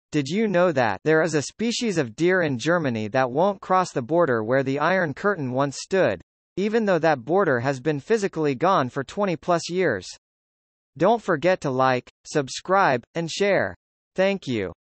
Did you know that there is a species of deer in Germany that won't cross the border where the Iron Curtain once stood, even though that border has been physically gone for 20+ years? Don't forget to like, subscribe, and share. Thank you.